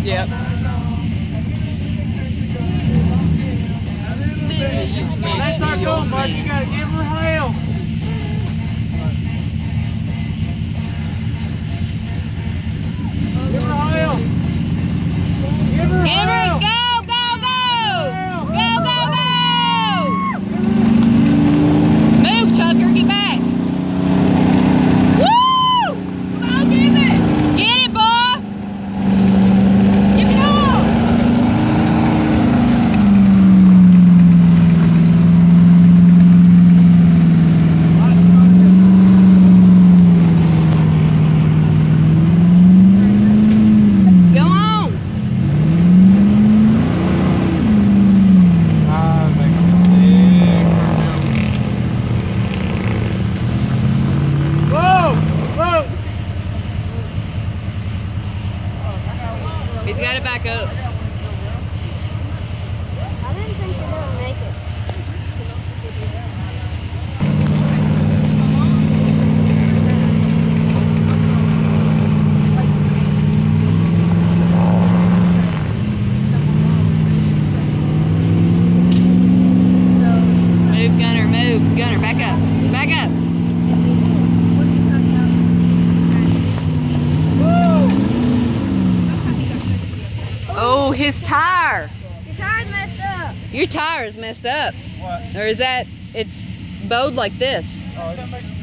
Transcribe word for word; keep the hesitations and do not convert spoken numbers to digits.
Yep. That's not going, Mark. You gotta give her hell. Give her hell. Give her Give her, hell. go, go, go! Go, go, go! Move, Tucker, get back. Woo! Come on, give it. Get it, boy. Give it all. Go on. He's got to back up. I didn't think you would make it. Move, Gunner, move. Gunner, back up. Back up. Oh, his tire. Your tire's messed up. Your tire is messed up. What? Or is that, it's bowed like this. Oh,